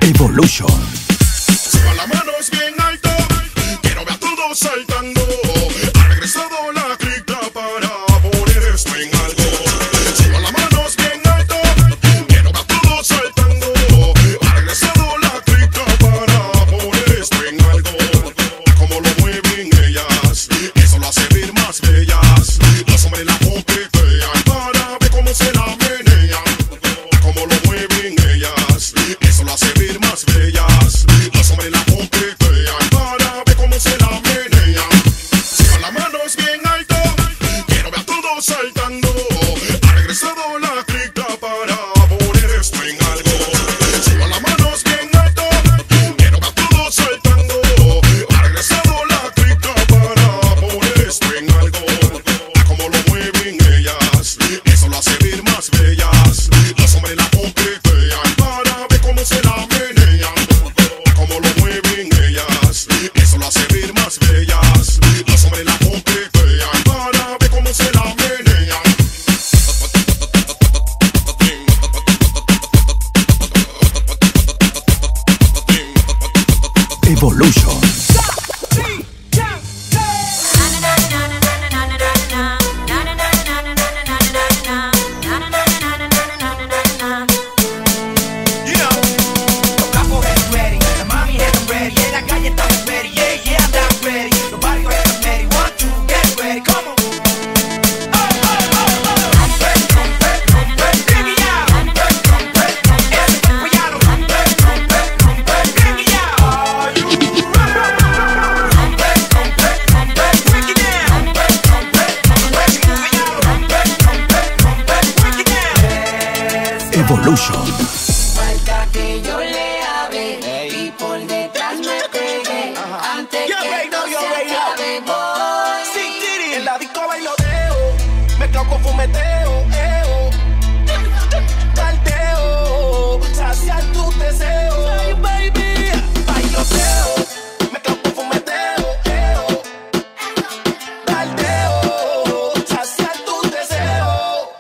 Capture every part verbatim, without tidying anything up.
Evolution. Suban las manos bien alto, quiero ver a todos saltando. Ha regresado la cripta para poner esto en algo. Suban las manos bien alto, quiero ver a todos saltando. Ha regresado la cripta para poner esto en algo. Como lo mueven ellas, eso lo hace ver más bellas. Los hombres la coquetean para ver cómo se la menean. Como lo mueven ellas, eso lo hace ver más bellas. Los hombres la coquetean para ver cómo se la menean. Suban las manos bien alto, quiero ver a todos saltando. Ha regresado la cripta para poner esto en algo. Suban las manos bien alto, quiero ver a todos saltando. Ha regresado la cripta para poner esto en algo. Como lo mueven ellas, eso lo hace ver más bellas. Los hombres la coquetean para ver cómo se la menean. Como lo mueven ellas, eso lo hace ver más bellas. Los hombres la coquetean para ver cómo se la menean. Evolution. Evolution. Falta que yo le hable y por detrás me pegue. Antes que no se acabe, voy. En la disco bailoteo, mezclado con fumeteo, eo. Carteo, saciar tus deseos. Ay, baby, bailoteo, mezclado con fumeteo, eo. Carteo, saciar tus deseos.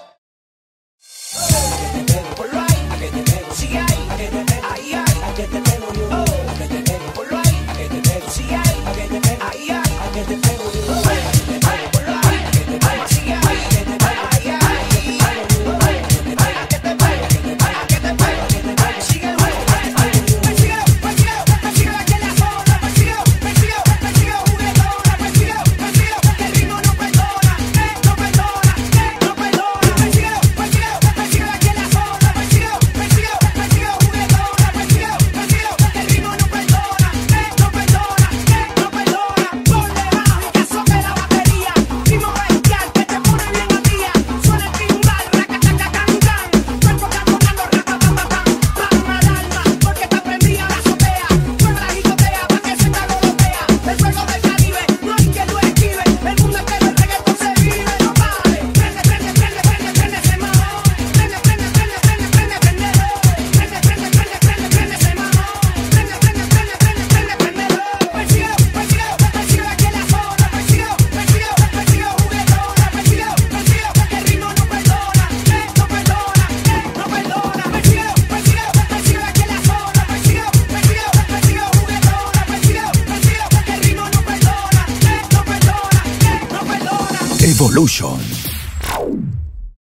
Ponlo ahí, a que te pego, sigue ahí, a que te pego, ahí, ahí, a que te pego yo. A que te pego, ponlo ahí, a que te pego, sigue ahí, a que te pego, ahí, ahí, a que te pego yo. A que te pego, ponlo ahí, a que te pego, sigue ahí, a que te pego, ahí, ahí, a que te pego yo. A que te pego, a que te pego, a que te pego, a que te pego, sigue ahí, a que te pego yo. Persíguelo, persíguelo, persíguelo aquí en la zona, persíguelo, persíguelo, persíguelo juguetona, persíguelo, persíguelo, que el ritmo no perdona, eh, no perdona, eh, no perdona, persíguelo, persíguelo, persíguelo aquí en la zona, persíguelo, persíguelo, persíguelo juguetona, persíguelo, persíguelo, que el ritmo no perdona, eh, no perdona, eh, no perdona. Ponle bajo que azote la batería, ritmo bestial que te pone bien al día, suena el timbal, racatacacancan, cuerpo carbonando, rapapapapam, pam al alma, porque está prendida la azotea, suena la jicotea pa' que se galotea, el fuego del Caribe, no hay quien lo esquive, el mundo entero el reggaetón se vive, no pare, prende, prende, prende, prende, prende ese mamón, prende, prende, prende, prende, prende, prende, prende, prende, prende, prende, prende ese mamón, prende, prende, prende, prende, prende, prendelo, persíguelo, persíguelo, persíguelo aquí en la zona, persíguelo, persíguelo, persíguelo juguetona, persíguelo, persíguelo, que el ritmo no perdona, eh, no perdona, eh, no perdona, persíguelo, persíguelo, persíguelo aquí en la zona, persíguelo, persíguelo, persíguelo juguetona, persíguelo, persíguelo, que el ritmo no perdona, eh, no perdona, eh, no perdona. Evolution.